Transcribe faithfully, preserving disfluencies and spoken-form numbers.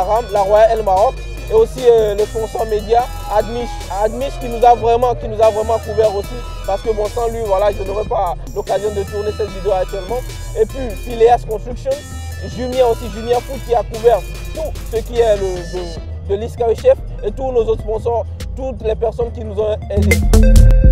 Aram, la Royal El Maroc, et aussi euh, le sponsor média Admish, Admish qui nous a vraiment, qui nous a vraiment couvert aussi, parce que bon, sans lui, voilà, je n'aurais pas l'occasion de tourner cette vidéo actuellement. Et puis Phileas Construction, Jumia aussi, Jumia Food qui a couvert tout ce qui est le, de, de l'Iskawi Chef et tous nos autres sponsors, toutes les personnes qui nous ont aidés.